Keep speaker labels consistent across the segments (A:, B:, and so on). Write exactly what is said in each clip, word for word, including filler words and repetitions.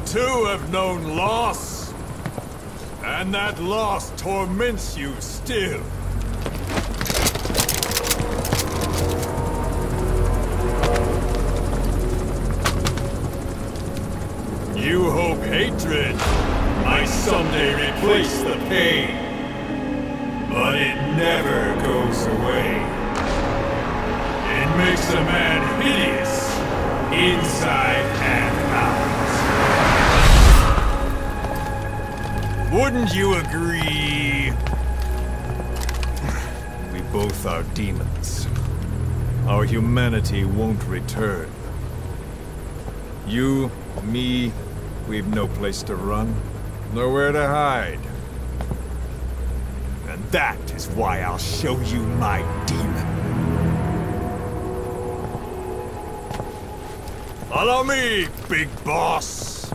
A: too have known loss. And that loss torments you still. You hope hatred might someday replace the pain. But it never goes away. It makes a man hideous, inside and out. Wouldn't you agree? We both are demons. Our humanity won't return. You, me, we've no place to run, nowhere to hide. And that is why I'll show you my demon. Follow me, big boss!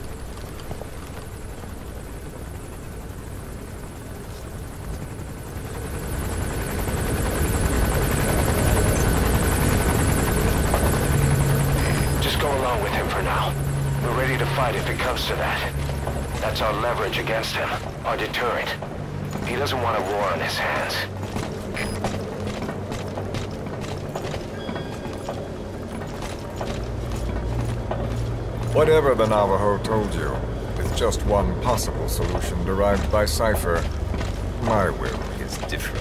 B: Just go along with him for now. We're ready to fight if it comes to that. That's our leverage against him, our deterrent. He doesn't want a war on his hands.
C: Whatever the Navajo told you, with just one possible solution derived by Cypher, my will is different.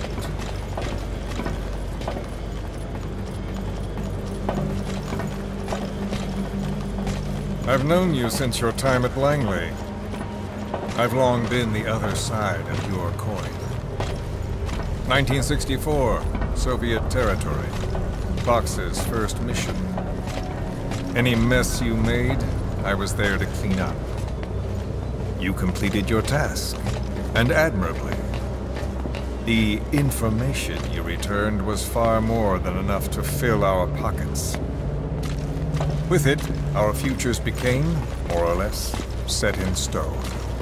C: I've known you since your time at Langley. I've long been the other side of your coin. nineteen sixty-four, Soviet territory. Fox's first mission. Any mess you made, I was there to clean up. You completed your task, and admirably. The information you returned was far more than enough to fill our pockets. With it, our futures became, more or less, set in stone.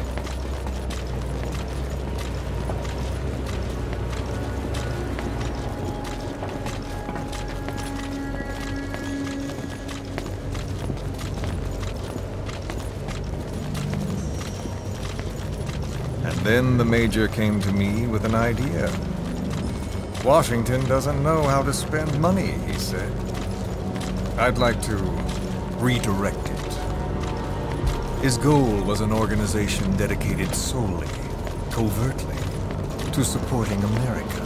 C: Then the Major came to me with an idea. Washington doesn't know how to spend money, he said. I'd like to redirect it. His goal was an organization dedicated solely, covertly, to supporting America.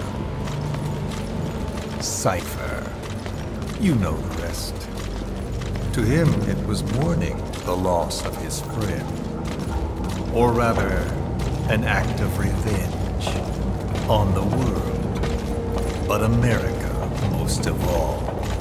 C: Cypher. You know the rest. To him, it was mourning the loss of his friend. Or rather, an act of revenge on the world, but America most of all.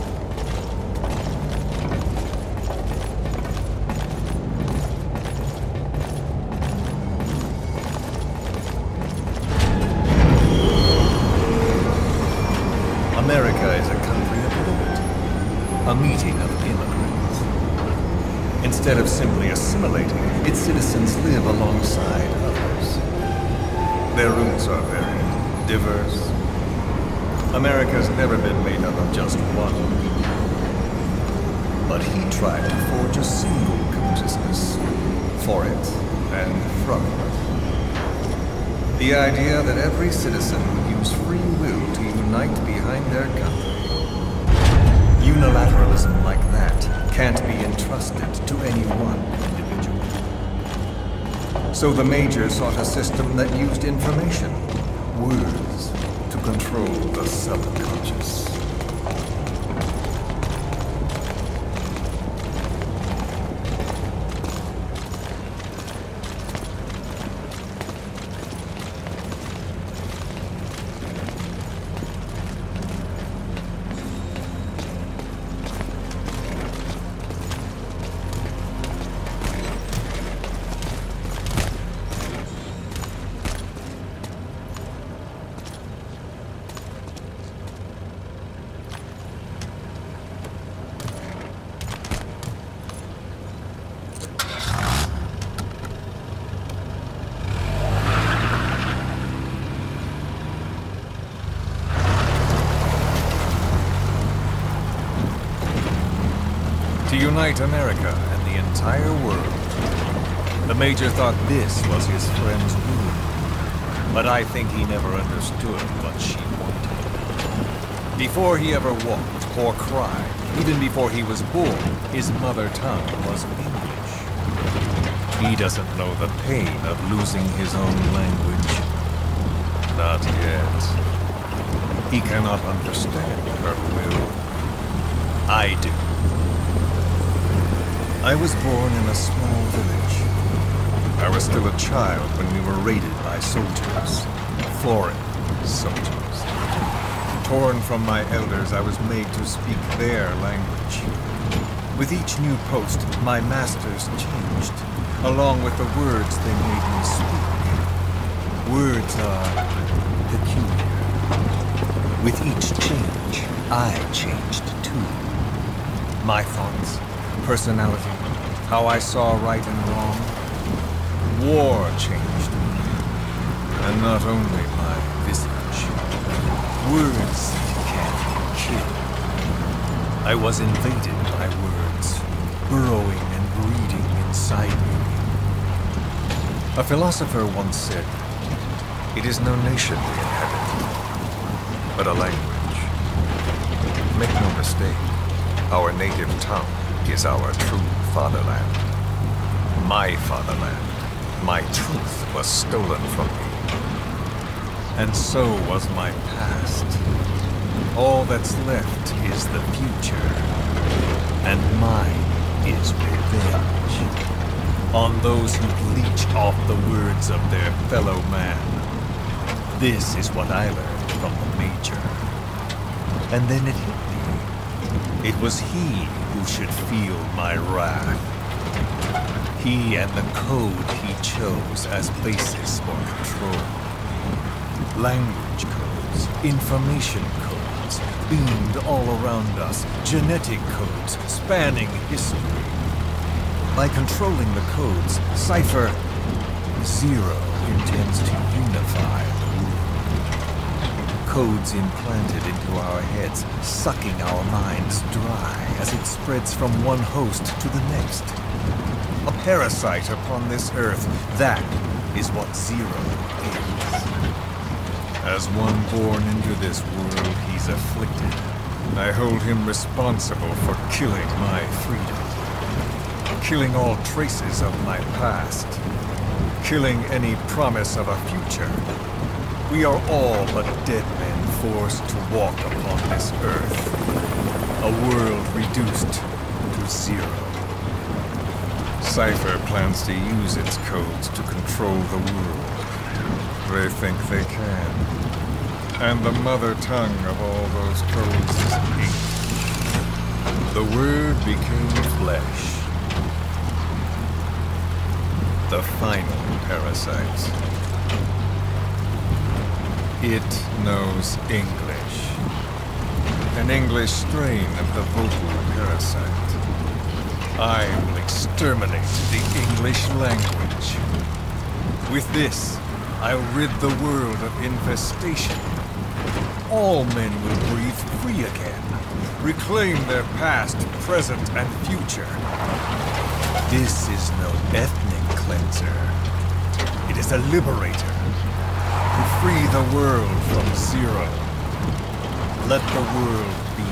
C: America is a country of liberty, a meeting of immigrants. Instead of simply assimilating, its citizens live alongside others. Their roots are very diverse. America's never been made up of just one. But he tried to forge a single consciousness for it and from it. The idea that every citizen would use free will to unite behind their country. Unilateralism like that can't be entrusted to any one individual. So the Major sought a system that used information, words, to control the subconscious. To unite America and the entire world. The Major thought this was his friend's room, but I think he never understood what she wanted. Before he ever walked or cried, even before he was born, his mother tongue was English. He doesn't know the pain of losing his own language. Not yet. He cannot understand her will. I do. I was born in a small village. I was still a child when we were raided by soldiers. Foreign soldiers. Torn from my elders, I was made to speak their language. With each new post, my masters changed, along with the words they made me speak. Words are peculiar. With each change, I changed too. My thoughts, personality, how I saw right and wrong. War changed me, and not only my visage. Words can kill. I was invaded by words, burrowing and breeding inside me. A philosopher once said, "It is no nation we inhabit, but a language." Make no mistake, our native tongue is our true fatherland. My fatherland. My truth was stolen from me. And so was my past. All that's left is the future. And mine is revenge. On those who leech off the words of their fellow man. This is what I learned from the Major. And then it hit me. It was he who should feel my wrath. He and the code he chose as basis for control. Language codes, information codes, beamed all around us, genetic codes spanning history. By controlling the codes, Cypher Zero intends to unify the world. Codes implanted into our heads, sucking our minds dry as it spreads from one host to the next. A parasite upon this earth, that is what Zero is. As one born into this world, he's afflicted. I hold him responsible for killing my freedom. Killing all traces of my past. Killing any promise of a future. We are all but dead men forced to walk upon this earth. A world reduced to zero. Cypher plans to use its codes to control the world. They think they can. And the mother tongue of all those codes is English. The word became flesh. The final parasite. It knows English. An English strain of the vocal parasite. I will exterminate the English language. With this, I'll rid the world of infestation. All men will breathe free again, reclaim their past, present, and future. This is no ethnic cleanser. It is a liberator. To free the world from Zero. Let the world be.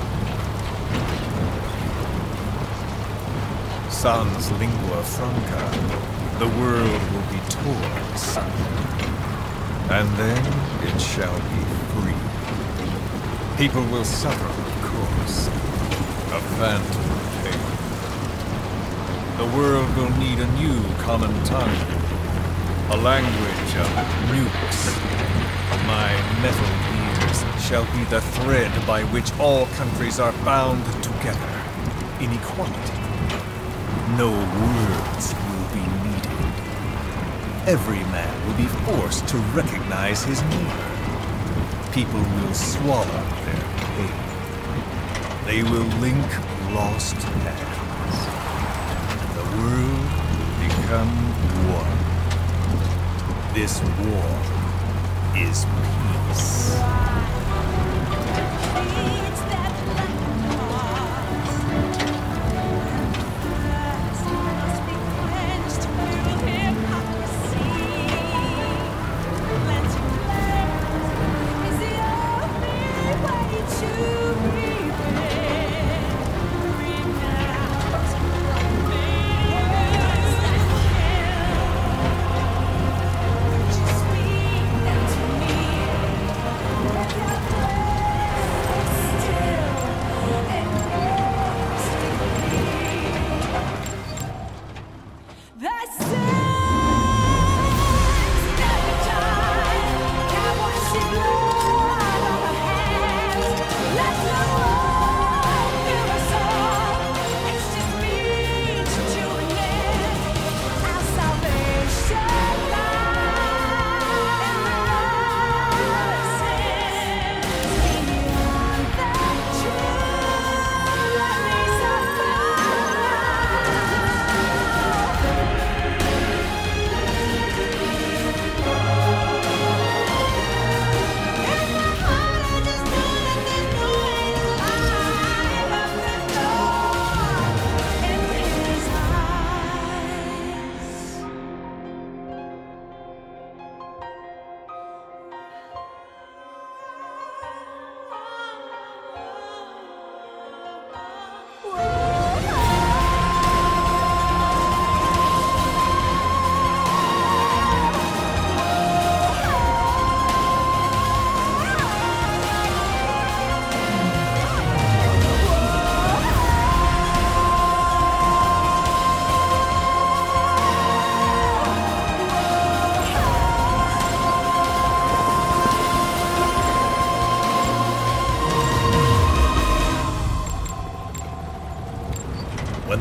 C: Sans lingua franca, the world will be torn asunder. And then it shall be free. People will suffer, of course. A phantom pain. The world will need a new common tongue. A language of nukes. My metal ears shall be the thread by which all countries are bound together in equality. No words will be needed. Every man will be forced to recognize his neighbor. People will swallow their pain. They will link lost hands. The world will become one. This war is peace.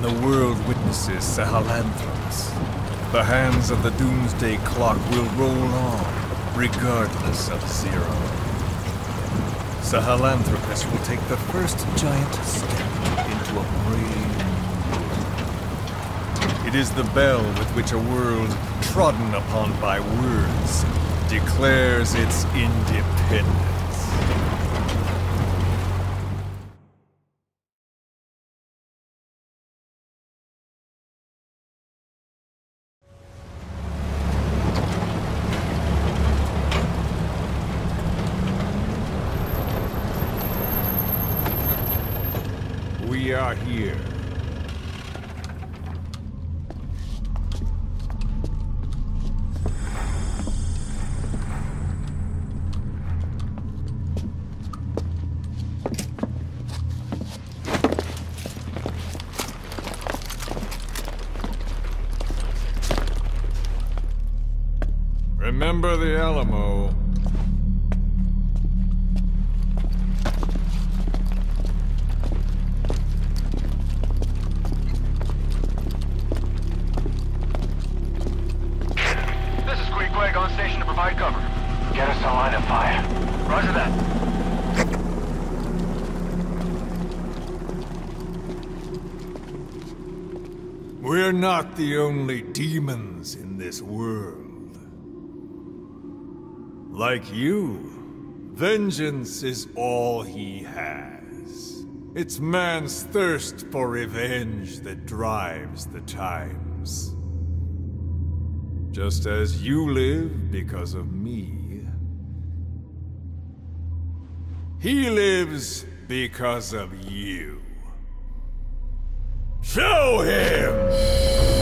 C: the world witnesses Sahelanthropus, the hands of the Doomsday Clock will roll on, regardless of Zero. Sahelanthropus will take the first giant step into a brave new. It is the bell with which a world trodden upon by words declares its independence. We are here. Remember the Alamo.
B: On station to provide cover. Get us a line of fire. Roger that.
A: We're not the only demons in this world. Like you, vengeance is all he has. It's man's thirst for revenge that drives the times. Just as you live because of me, he lives because of you. Show him!